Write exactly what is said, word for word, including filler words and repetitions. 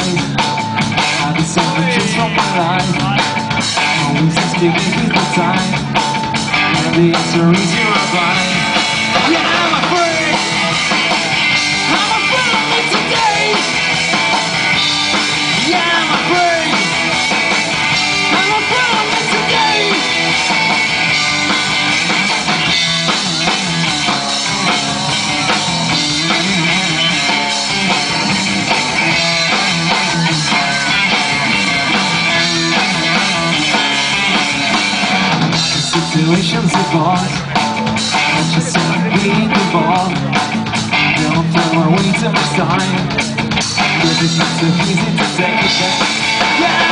life. I've been so much choose from my life. Always asking me with the time, and the answer is you're blind. Yeah, I'm afraid. I'm afraid of me today. Yeah, I'm afraid. I'm afraid of me today. Situations evolve, I just wanna be involved. Don't throw away too much time, 'cause it's not so easy to take it back. Yeah.